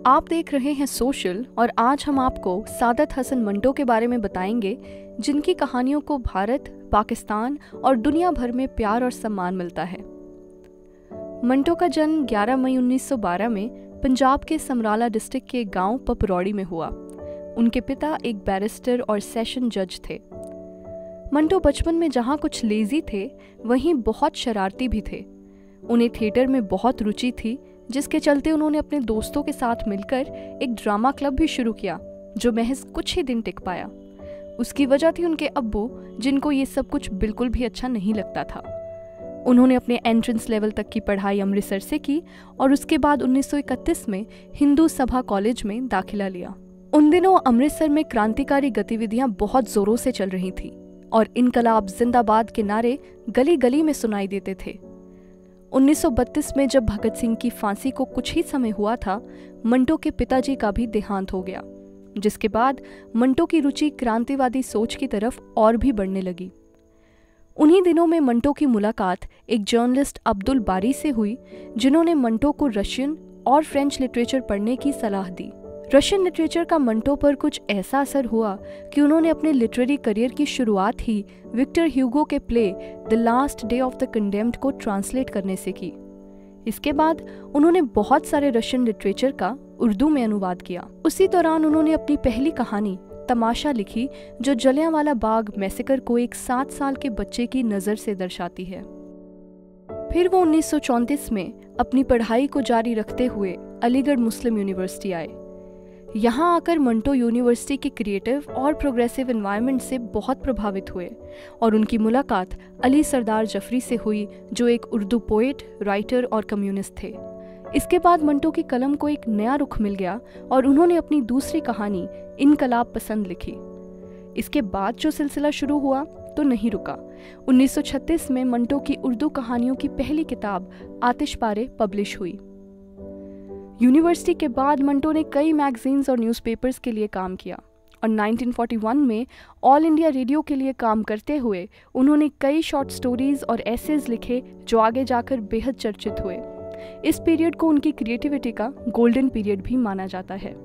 आप देख रहे हैं सोशल और आज हम आपको सादत हसन मंटो के बारे में बताएंगे, जिनकी कहानियों को भारत, पाकिस्तान और दुनिया भर में प्यार और सम्मान मिलता है। मंटो का जन्म 11 मई 1912 में पंजाब के समराला डिस्ट्रिक्ट के गांव पपरौड़ी में हुआ। उनके पिता एक बैरिस्टर और सेशन जज थे। मंटो बचपन में जहां कुछ लेजी थे, वहीं बहुत शरारती भी थे। उन्हें थिएटर में बहुत रुचि थी, जिसके चलते उन्होंने अपने दोस्तों के साथ मिलकर एक ड्रामा क्लब भी शुरू किया, जो महज कुछ ही दिन टिक पाया। उसकी वजह थी उनके अब्बू, जिनको ये सब कुछ बिल्कुल भी अच्छा नहीं लगता था। उन्होंने अपने एंट्रेंस लेवल तक की पढ़ाई अमृतसर से की और उसके बाद 1931 में हिंदू सभा कॉलेज में दाखिला लिया। उन दिनों अमृतसर में क्रांतिकारी गतिविधियां बहुत जोरों से चल रही थीं और इनकलाब जिंदाबाद के नारे गली गली में सुनाई देते थे। 1932 में जब भगत सिंह की फांसी को कुछ ही समय हुआ था, मंटो के पिताजी का भी देहांत हो गया, जिसके बाद मंटो की रुचि क्रांतिवादी सोच की तरफ और भी बढ़ने लगी। उन्हीं दिनों में मंटो की मुलाकात एक जर्नलिस्ट अब्दुल बारी से हुई, जिन्होंने मंटो को रशियन और फ्रेंच लिटरेचर पढ़ने की सलाह दी। रशियन लिटरेचर का मंटो पर कुछ ऐसा असर हुआ कि उन्होंने अपने लिटरेरी करियर की शुरुआत ही विक्टर ह्यूगो के play the last day of the condemned को ट्रांसलेट करने से की। इसके बाद उन्होंने बहुत सारे रशियन लिटरेचर का उर्दू में अनुवाद किया। उसी दौरान उन्होंने अपनी पहली कहानी तमाशा लिखी, जो जलियांवाला बाग मैसेकर को एक 7 साल के बच्चे की नज़र से दर्शाती है। फिर वो 1934 में अपनी पढ़ाई को जारी रखते हुए अलीगढ़ मुस्लिम यूनिवर्सिटी आए। यहाँ आकर मंटो यूनिवर्सिटी के क्रिएटिव और प्रोग्रेसिव एनवायरनमेंट से बहुत प्रभावित हुए और उनकी मुलाकात अली सरदार जफरी से हुई, जो एक उर्दू पोएट, राइटर और कम्युनिस्ट थे। इसके बाद मंटो की कलम को एक नया रुख मिल गया और उन्होंने अपनी दूसरी कहानी इनकलाब पसंद लिखी। इसके बाद जो सिलसिला शुरू हुआ तो नहीं रुका। 1936 में मंटो की उर्दू कहानियों की पहली किताब आतिशपारे पब्लिश हुई। यूनिवर्सिटी के बाद मंटो ने कई मैगजीन्स और न्यूज़पेपर्स के लिए काम किया और 1941 में ऑल इंडिया रेडियो के लिए काम करते हुए उन्होंने कई शॉर्ट स्टोरीज और एसेज लिखे, जो आगे जाकर बेहद चर्चित हुए। इस पीरियड को उनकी क्रिएटिविटी का गोल्डन पीरियड भी माना जाता है।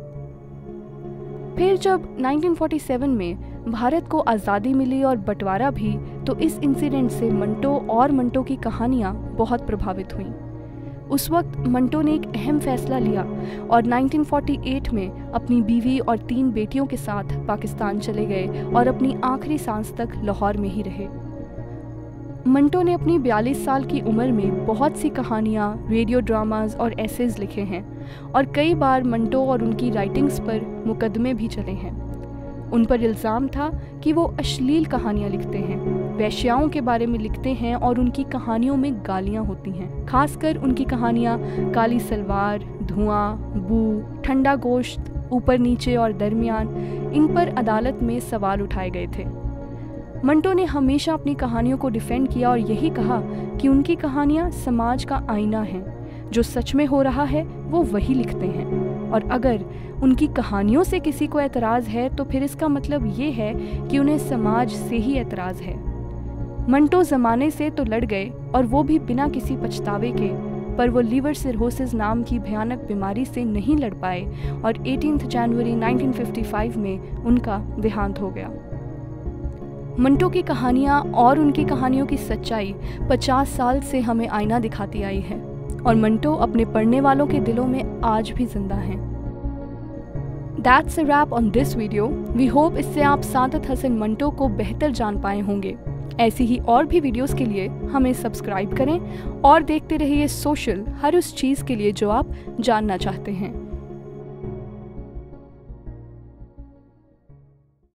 फिर जब 1947 में भारत को आज़ादी मिली और बंटवारा भी, तो इस इंसिडेंट से मंटो और मंटो की कहानियाँ बहुत प्रभावित हुईं। उस वक्त मंटो ने एक अहम फैसला लिया और 1948 में अपनी बीवी और 3 बेटियों के साथ पाकिस्तान चले गए और अपनी आखिरी सांस तक लाहौर में ही रहे। मंटो ने अपनी 42 साल की उम्र में बहुत सी कहानियाँ, रेडियो ड्रामाज और एसेज लिखे हैं और कई बार मंटो और उनकी राइटिंग्स पर मुकदमे भी चले हैं। उन पर इल्ज़ाम था कि वो अश्लील कहानियाँ लिखते हैं, वैश्याओं के बारे में लिखते हैं और उनकी कहानियों में गालियाँ होती हैं। खासकर उनकी कहानियाँ काली सलवार, धुआं, बू, ठंडा गोश्त, ऊपर नीचे और दरमियान, इन पर अदालत में सवाल उठाए गए थे। मंटो ने हमेशा अपनी कहानियों को डिफेंड किया और यही कहा कि उनकी कहानियाँ समाज का आईना हैं, जो सच में हो रहा है वो वही लिखते हैं, और अगर उनकी कहानियों से किसी को एतराज़ है तो फिर इसका मतलब ये है कि उन्हें समाज से ही एतराज़ है। मंटो ज़माने से तो लड़ गए, और वो भी बिना किसी पछतावे के, पर वो लीवर सिरोसिस नाम की भयानक बीमारी से नहीं लड़ पाए और 18 जनवरी 1955 में उनका देहांत हो गया। मंटो की कहानियाँ और उनकी कहानियों की सच्चाई 50 साल से हमें आईना दिखाती आई है, और मंटो अपने पढ़ने वालों के दिलों में आज भी जिंदा हैं। That's a wrap on this video. We hope इससे आप सादत हसन मंटो को बेहतर जान पाए होंगे। ऐसी ही और भी वीडियोस के लिए हमें सब्सक्राइब करें और देखते रहिए सोशल, हर उस चीज़ के लिए जो आप जानना चाहते हैं।